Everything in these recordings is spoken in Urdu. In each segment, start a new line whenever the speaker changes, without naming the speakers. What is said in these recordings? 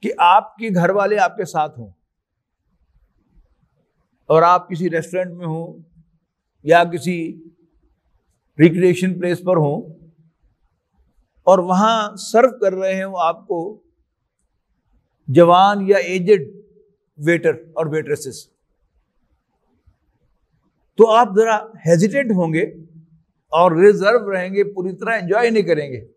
کہ آپ کے گھر والے آپ کے ساتھ ہوں اور آپ کسی ریسٹورینٹ میں ہوں یا کسی ریکریشن پلیس پر ہوں اور وہاں سرو کر رہے ہوں آپ کو جوان یا ایجڈ ویٹر اور ویٹریسز، تو آپ ذرا ہیزیٹیٹ ہوں گے اور ریزرو رہیں گے، پوری طرح انجوائے نہیں کریں گے.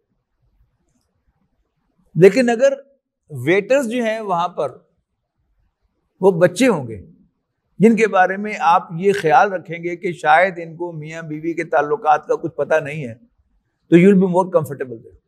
لیکن اگر ویٹرز جو ہیں وہاں پر وہ بچے ہوں گے جن کے بارے میں آپ یہ خیال رکھیں گے کہ شاید ان کو میاں بیوی کے تعلقات کا کچھ پتہ نہیں ہے، تو you will be more comfortable there.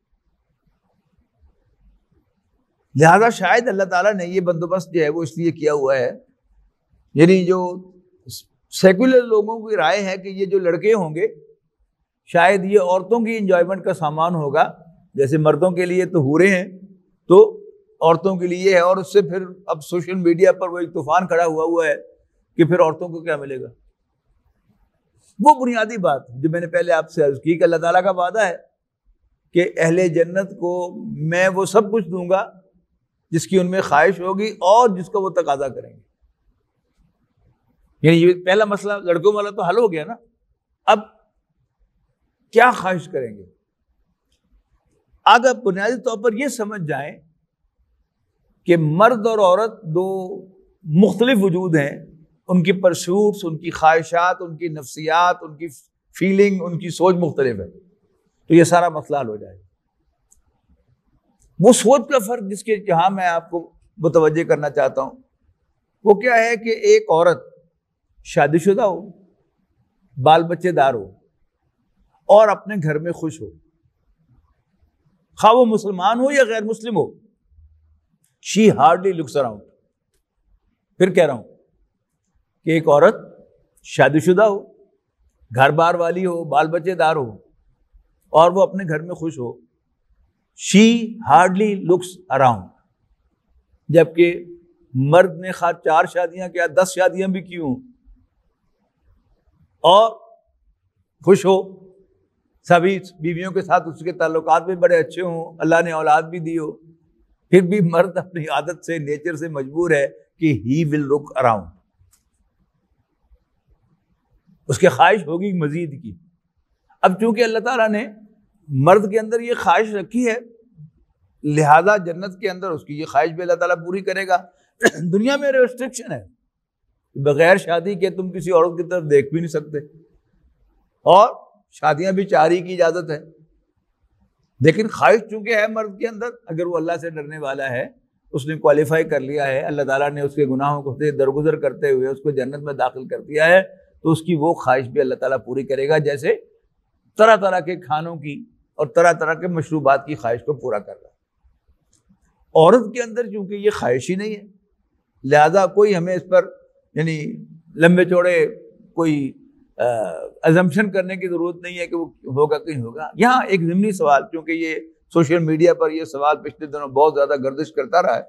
لہذا شاید اللہ تعالیٰ نے یہ بندوبست جو ہے وہ اس لیے کیا ہوا ہے، یعنی جو سیکولر لوگوں کی رائے ہے کہ یہ جو لڑکے ہوں گے شاید یہ عورتوں کی انجوائمنٹ کا سامان ہوگا، جیسے مردوں کے لیے تو حوریں ہیں تو عورتوں کے لیے ہے، اور اس سے پھر اب سوشل میڈیا پر وہ ایک طوفان کھڑا ہوا ہے کہ پھر عورتوں کو کیا ملے گا. وہ بنیادی بات جو میں نے پہلے آپ سے عرض کی کہ اللہ تعالیٰ کا وعدہ ہے کہ اہل جنت کو میں وہ سب کچھ دوں گا جس کی ان میں خواہش ہوگی اور جس کا وہ تقاضا کریں گے. یعنی یہ پہلا مسئلہ لڑکوں والا تو حل ہو گیا نا. اب کیا خواہش کریں گے؟ اگر بنیادی طور پر یہ سمجھ جائیں کہ مرد اور عورت دو مختلف وجود ہیں، ان کی پرسوٹس، ان کی خواہشات، ان کی نفسیات، ان کی فیلنگ، ان کی سوچ مختلف ہے، تو یہ سارا مسئلہ حل ہو جائے گا. وہ سوچ کا فرق جس کے جہاں میں آپ کو متوجہ کرنا چاہتا ہوں وہ کیا ہے کہ ایک عورت شادی شدہ ہو، بال بچے دار ہو اور اپنے گھر میں خوش ہو، خواہ وہ مسلمان ہو یا غیر مسلم ہو، she hardly looks around. پھر کہہ رہا ہوں کہ ایک عورت شادی شدہ ہو، گھر بار والی ہو، بال بچے دار ہو اور وہ اپنے گھر میں خوش ہو، she hardly looks around. جبکہ مرد نے خواہ 4 شادیاں کیا 10 شادیاں بھی کی ہوں اور خوش ہو، سبھی بیویوں کے ساتھ اس کے تعلقات بھی بڑے اچھے ہوں، اللہ نے اولاد بھی دی ہو، پھر بھی مرد اپنی عادت سے، نیچر سے مجبور ہے کہ ہی ول لک اراؤنڈ. اس کی خواہش ہوگی مزید کی. اب چونکہ اللہ تعالیٰ نے مرد کے اندر یہ خواہش رکھی ہے، لہذا جنت کے اندر اس کی یہ خواہش بھی اللہ تعالیٰ پوری کرے گا. دنیا میں ریسٹرکشن ہے، بغیر شادی کے تم کسی عورت کی طرف دیکھ بھی نہیں سکتے، اور شادیاں بھی 4 ہی کی اجازت ہے. لیکن خواہش چونکہ ہے مرد کے اندر، اگر وہ اللہ سے ڈرنے والا ہے، اس نے کوالیفائی کر لیا ہے، اللہ تعالیٰ نے اس کے گناہوں کو سے درگزر کرتے ہوئے اس کو جنت میں داخل کر دیا ہے، تو اس کی وہ خواہش بھی اللہ تعالیٰ پوری کرے گا، جیسے طرح طرح کے کھانوں کی اور طرح طرح کے مشروبات کی خواہش کو پورا کر رہا ہے. عورت کے اندر چونکہ یہ خواہش ہی نہیں ہے، لہذا کوئی ہمیں اس پر یعنی لمبے چوڑے کوئی ازمپشن کرنے کی ضرورت نہیں ہے کہ وہ ہوگا کہ نہیں ہوگا. یہاں ایک ضمنی سوال، چونکہ یہ سوشل میڈیا پر یہ سوال پچھلے دنوں بہت زیادہ گردش کرتا رہا ہے،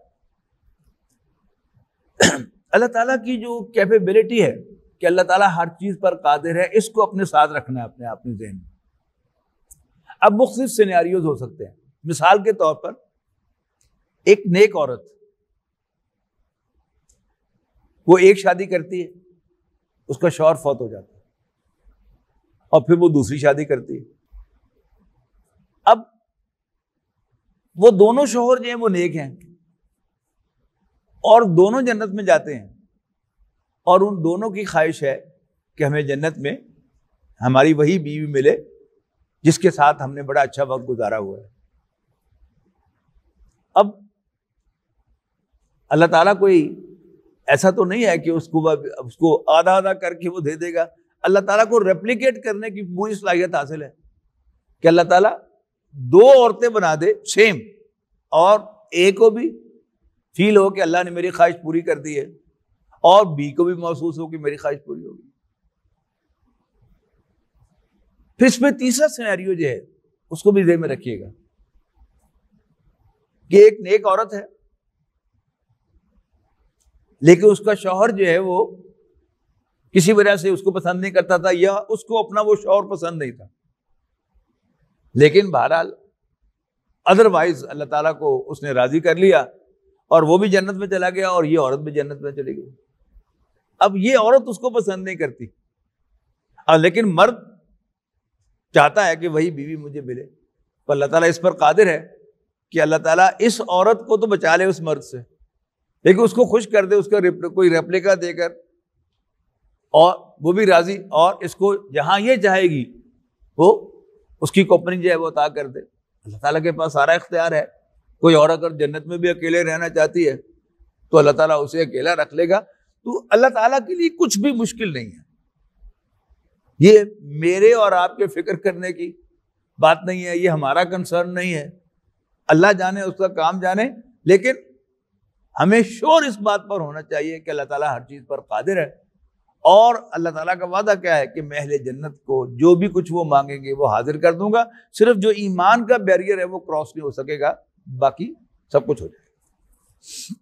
اللہ تعالیٰ کی جو کیپیبلٹی ہے کہ اللہ تعالیٰ ہر چیز پر قادر ہے، اس کو اپنے ساتھ رکھنا ہے اپنے ذہن میں. اب مختلف سینیریوز ہو سکتے ہیں. مثال کے طور پر ایک نیک عورت، وہ ایک شادی کرتی ہے، اس کا شوہر فوت ہو جاتا ہے اور پھر وہ دوسری شادی کرتی ہے. اب وہ دونوں شوہر جو ہیں وہ نیک ہیں اور دونوں جنت میں جاتے ہیں، اور ان دونوں کی خواہش ہے کہ ہمیں جنت میں ہماری وہی بیوی ملے جس کے ساتھ ہم نے بڑا اچھا وقت گزارا ہوا ہے. اب اللہ تعالیٰ کوئی ایسا تو نہیں ہے کہ اس کو آدھا آدھا کر کے وہ دے دے گا. اللہ تعالیٰ کو ریپلیکیٹ کرنے کی پوری صلاحیت حاصل ہے کہ اللہ تعالیٰ 2 عورتیں بنا دے سیم، اور اے کو بھی فیل ہو کہ اللہ نے میری خواہش پوری کر دی ہے، اور بی کو بھی محسوس ہو کہ میری خواہش پوری ہوگی. پھر اس میں تیسرا سینیریو جو ہے اس کو بھی ذہن میں رکھیے گا کہ ایک نیک عورت ہے، لیکن اس کا شوہر جو ہے وہ کسی وجہ سے اس کو پسند نہیں کرتا تھا، یا اس کو اپنا وہ شوہر پسند نہیں تھا، لیکن بہرحال ادروائز اللہ تعالیٰ کو اس نے راضی کر لیا اور وہ بھی جنت میں چلا گیا اور یہ عورت بھی جنت میں چلی گئی. اب یہ عورت اس کو پسند نہیں کرتی لیکن مرد چاہتا ہے کہ وہی بیوی مجھے ملے. تو اللہ تعالیٰ اس پر قادر ہے کہ اللہ تعالیٰ اس عورت کو تو بچا لے اس مرد سے، لیکن اس کو خوش کر دے، اس کا کوئی ریپلیکا دے کر، اور وہ بھی راضی، اور اس کو جہاں یہ چاہے گی وہ اس کی کوپننگ جو ہے وہ عطا کر دے. اللہ تعالیٰ کے پاس سارا اختیار ہے. کوئی عورت اگر جنت میں بھی اکیلے رہنا چاہتی ہے تو اللہ تعالیٰ اسے اکیلا رکھ لے گا. تو اللہ تعالیٰ کے لیے کچھ بھی مشکل نہیں ہے. یہ میرے اور آپ کے فکر کرنے کی بات نہیں ہے، یہ ہمارا کنسرن نہیں ہے. اللہ جانے، اس کا کام جانے، لیکن ہمیں شور اس بات پر ہونا چاہیے کہ اللہ تعالیٰ ہر چیز پر قادر ہے. اور اللہ تعالیٰ کا وعدہ کیا ہے کہ میں اہل جنت کو جو بھی کچھ وہ مانگیں گے وہ حاضر کر دوں گا. صرف جو ایمان کا بیریئر ہے وہ کراس نہیں ہو سکے گا، باقی سب کچھ ہو جائے گا.